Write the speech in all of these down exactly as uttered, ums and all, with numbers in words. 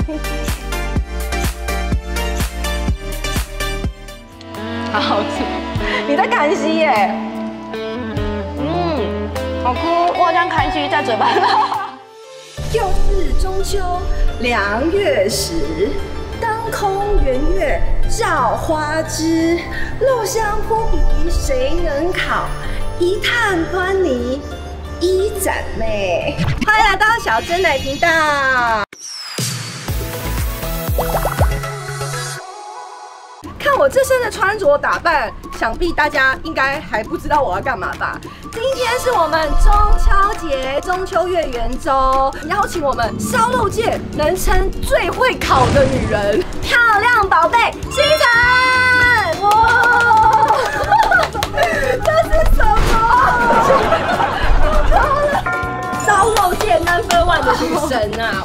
好好吃，你在看戏耶？嗯，好哭，我好像看戏在嘴巴。 又是中秋两月时，当空圆月照花枝，肉香扑鼻谁能烤？一探端倪一展媚。欢迎来到小真奶频道。看我这身的穿着打扮，想必大家应该还不知道我要干嘛吧？今天是我们中秋节，中秋月圆周，邀请我们烧肉界能称最会烤的女人，漂亮宝贝星辰。哇，这是什么？烧肉界 number one 的女神啊！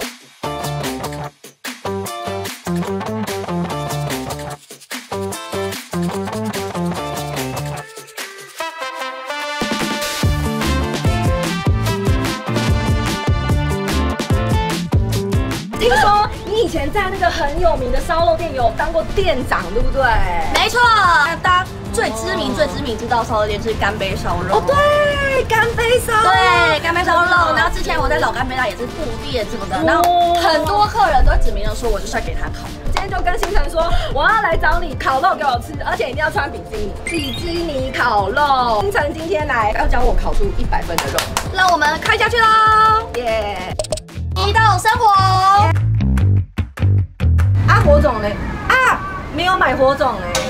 听说你以前在那个很有名的烧肉店有当过店长，对不对？ 没错，大家最知名、最知名知道烧肉店是干杯烧肉。 哦，对，干杯烧肉， 对，干杯烧肉。然后之前我在老干杯那也是副店什么的，然后很多客人都指明了说我就是要给他烤。 今天就跟星辰说，我要来找你烤肉给我吃，而且一定要穿比基尼，比基尼烤肉。星辰今天来要教我烤出一百分的肉， 让我们开下去喽！ 耶！ 一道生火。 啊，火种嘞？啊，没有买火种嘞。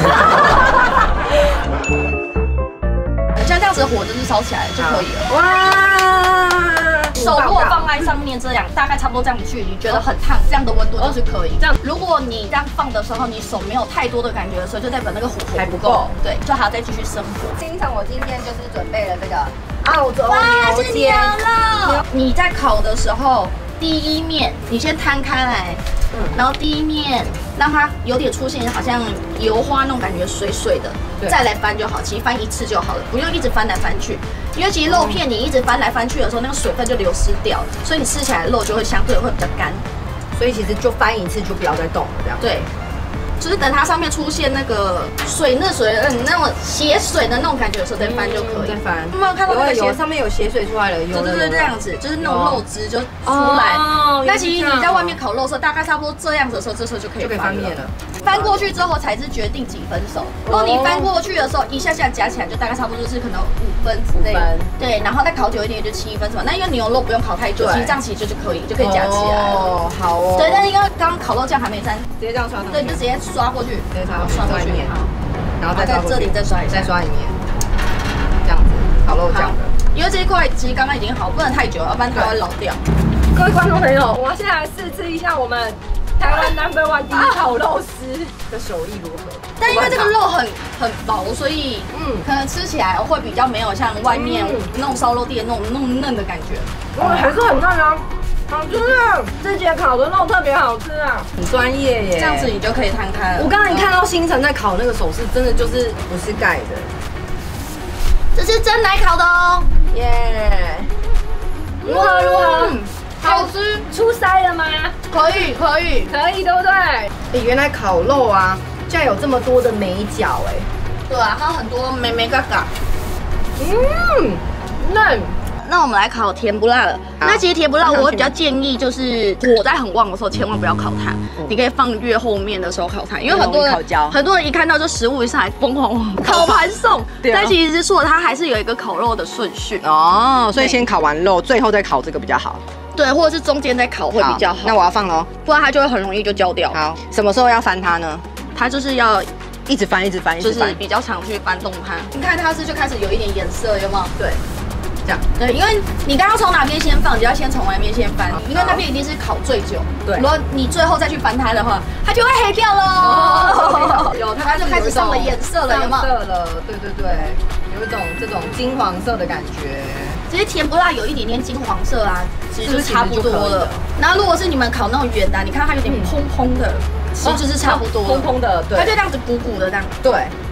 像这样子的火就是烧起来就可以了。 哇！ 手如果放在上面这样，大概差不多这样距离，觉得很烫，这样的温度就是可以。这样，如果你这样放的时候，你手没有太多的感觉的时候，就代表那个火候还不够， 对，就还要再继续生火。 星辰，我今天就是准备了这个澳洲哇， 牛肩肉。你在烤的时候，第一面你先摊开来，嗯，然后第一面让它有点出现好像油花那种感觉，水水的，再来翻就好。其实翻一次就好了，不用一直翻来翻去。因为其实肉片你一直翻来翻去的时候，那个水分就流失掉了，所以你吃起来的肉就会相对会比较干。 所以其实就翻一次就不要再动了，这样。 对。就是等它上面出现那个水嫩水嗯那种血水的那种感觉的时候再翻就可以。 再翻。 有没有看到那个血上面有血水出来了？有。 对对对，这样子就是那种肉汁就出来。那其实你在外面烤肉的时候，大概差不多这样子的时候，这时候就可以翻面了。翻过去之后才是决定几分熟。如果你翻过去的时候一下下夹起来，就大概差不多就是可能五分之类。对，然后再烤久一点就七分什么。那因为牛肉不用烤太久，其实这样其实就可以就可以夹起来了。 哦，好哦。 对，但是因为刚刚烤肉酱还没沾， 直接这样刷上去。 对，就直接刷过去。 刷过去，然后再在这里再刷一下， 再刷里面，这样子烤肉酱的。 因为这一块其实刚刚已经好，不能太久，要不然它会老掉。 各位观众朋友，我现在来试吃一下我们台湾 number one 第一烤肉师的手艺如何？ 但因为这个肉很很薄，所以嗯，可能吃起来会比较没有像外面那种烧肉店那种那么嫩的感觉。 哇，还是很嫩啊！好吃啊！这节烤的肉特别好吃啊，很专业耶。 这样子你就可以摊开了。 我刚刚一看到星辰在烤那个手势，真的就是不是盖的， 这是真奶烤的哦。 耶！如何如何？ 好吃。 出塞了吗？ 可以可以可以，对不对？哎，原来烤肉啊，竟然有这么多的美角哎。 对啊，它有很多美美嘎嘎。 嗯，嫩。 那我们来烤甜不辣了。那其实甜不辣，我会比较建议就是火在很旺的时候，千万不要烤它。你可以放越后面的时候烤它，因为很多人很多人一看到这食物一上来，疯狂烤盘送。但其实是错，它还是有一个烤肉的顺序哦。所以先烤完肉，最后再烤这个比较好。 对，或者是中间再烤会比较好。 那我要放喽， 不然它就会很容易就焦掉。 好，什么时候要翻它呢？ 它就是要一直翻，一直翻，一直翻， 就是比较常去翻动它。你看它是就开始有一点颜色，有没有？对。 这样对，因为你刚刚从哪边先放，你就要先从外面先翻，因为那边一定是烤最久。对，如果你最后再去翻它的话，它就会黑掉喽。有，它就开始上了颜色了，有没有？ 色了，对对对，有一种这种金黄色的感觉。 其实甜不辣有一点点金黄色啊，其实就差不多了。然后如果是你们烤那种圆的，你看它有点蓬蓬的，其实就是差不多。 蓬蓬的，对， 它就这样子鼓鼓的这样。 对。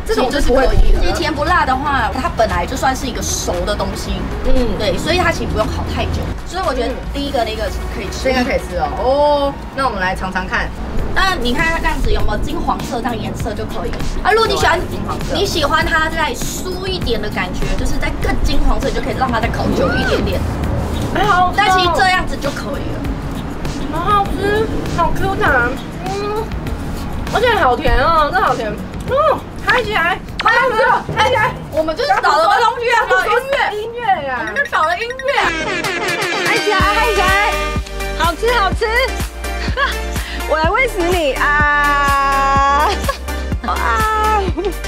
这种就是不会可以的。其实甜不辣的话，它本来就算是一个熟的东西，嗯，对，所以它其实不用烤太久。所以我觉得第一个那个可以吃， 这应该可以吃哦。哦，那我们来尝尝看。 那你看它这样子有没有金黄色这样颜色就可以。啊，如果你喜欢金黄色， 你喜欢它再酥一点的感觉，就是再更金黄色，你就可以让它再烤久一点点。 还好， 但其实这样子就可以了。 好好吃，好 Q 弹，嗯，而且好甜哦，这好甜，嗯，嗨起来，嗨起来，嗨起来， 我们就是少了个东西啊，少了音乐， 音乐呀， 我们就少了音乐， 嗨起来，嗨起来，好吃好吃，我来喂死你啊！啊！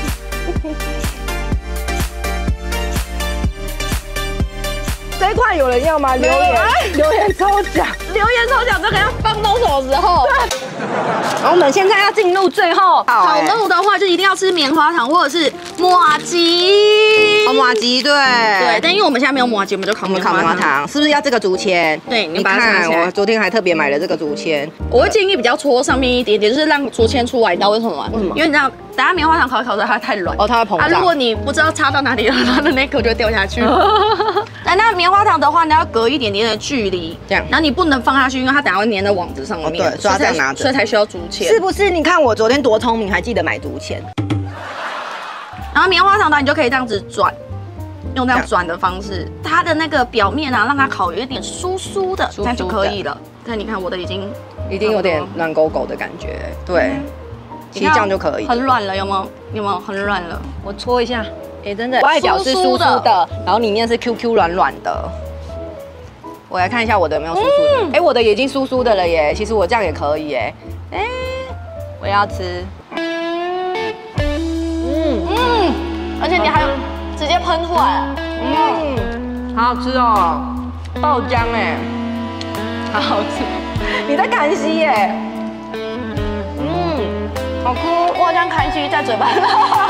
这一块有人要吗？留言留言抽奖，留言抽奖这个要放到什么时候？然后我们现在要进入最后烤肉的话，就一定要吃棉花糖或者是麻糬。 哦，麻糬对对，但因为我们现在没有麻糬，我们就烤我们烤棉花糖，是不是要这个竹签？ 对，你你把它看， 拿起来。 我昨天还特别买了这个竹签。 我会建议比较戳上面一点点，就是让竹签出来，你知道为什么吗？为什么？因为你知道，等下棉花糖烤一烤的它太软哦，它会膨啊。 胀。 如果你不知道插到哪里了，它的那颗就会掉下去。那那棉花糖的话，你要隔一点点的距离， 这样， 然后你不能放下去，因为它等下会粘在网子上面。 对，所以要这样拿着， 所以才需要竹签。 是不是？你看我昨天多聪明，还记得买竹签。 然后棉花糖呢，你就可以这样子转。用这样转的方式，它的那个表面啊，让它烤有一点酥酥的，这样就可以了。但你看我的已经已经有点软狗狗的感觉，对，其实这样就可以。 很软了，有没有？有没有很软了？ 我搓一下，哎，真的，外表是酥酥的，然后里面是 Q Q 软软的。我来看一下我的有没有酥酥的，哎，我的已经酥酥的了耶。其实我这样也可以耶，哎，我要吃。 嗯嗯，而且你还有。直接喷出来了， 嗯，好好吃哦，爆浆哎，好好吃，你在看戏耶，嗯，好哭， 我好像开心在嘴巴。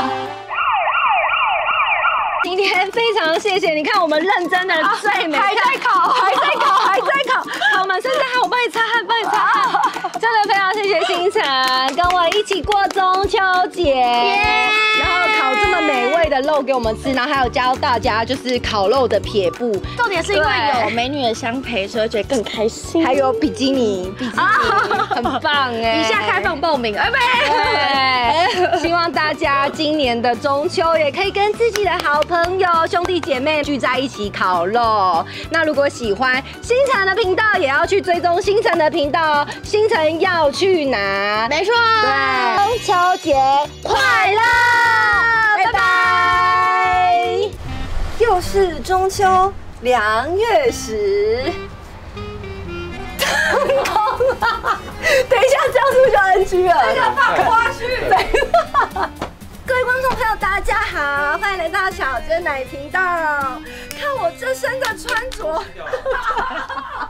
今天非常谢谢，你看我们认真的最美， 还在烤， 还在烤，还在烤，好，我们甚至还有帮你擦汗，帮你擦汗，真的非常谢谢星辰跟我一起过中秋节，然后烤这么美味的肉给我们吃，然后还有教大家就是烤肉的撇步， 重点是因为有美女的相陪，所以觉得更开心， 还有比基尼，比基尼很棒哎， 以下开放报名，哎对，希望大家今年的中秋也可以跟自己的好朋友、兄弟姐妹聚在一起烤肉。那如果喜欢星辰的频道，也要去追踪星辰的频道。星辰要去哪？ 没错， 对，中秋节快乐，拜拜。又是中秋两月时。等一下，这样是不是就 N G 了？ 这个放花絮。 各位观众朋友，大家好，欢迎来到小珍奶频道。看我这身的穿着。